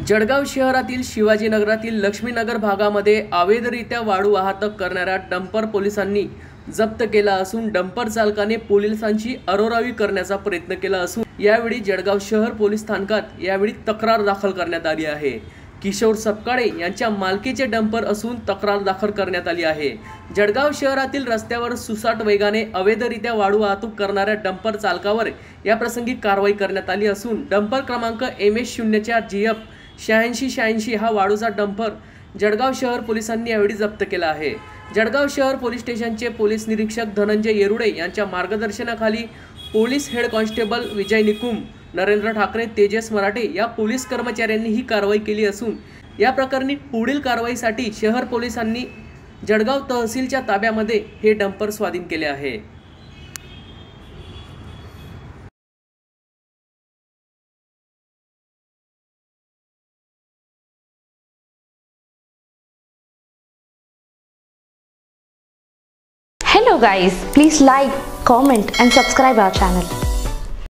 जळगाव शहरातील शिवाजीनगरातील लक्ष्मीनगर भागामध्ये अवैधरित्या वाळू वाहतूक करणाऱ्या डंपर पोलिसांनी जप्त केला असून डंपर चालकाने पोलिसांची अरोरावी करण्याचा प्रयत्न केला असून यावेळी जळगाव शहर पोलीस स्थानकात यावेळी तक्रार दाखल करण्यात आली आहे। किशोर सपकाळे यांच्या मालकीचे डंपर असून तक्रार दाखल करण्यात आली आहे। जळगाव शहरातील रस्त्यावर सुसाट वेगाने अवैधरित्या वाळू वाहतूक करणाऱ्या डंपर चालकावर या प्रसंगी कारवाई करण्यात आली असून डंपर क्रमांक MS04 GF 8686 हा वाळूचा डंपर जळगाव शहर पोलिसांनी यावेळी जप्त केला आहे। जळगाव शहर पोलीस स्टेशनचे पोलीस निरीक्षक धनंजय येरुडे यांच्या मार्गदर्शनाखाली police head constable Vijay Nikum, Narendra Thackeray, Tejas Marathe या पोलीस कर्मचाऱ्यांनी ही कारवाई केली असून या प्रकरणी पुढील कारवाईसाठी शहर पोलिसांनी जळगाव तहसीलच्या ताब्यामध्ये हे डंपर स्वाधीन केले आहे। Hello guys, please like, comment and subscribe our channel.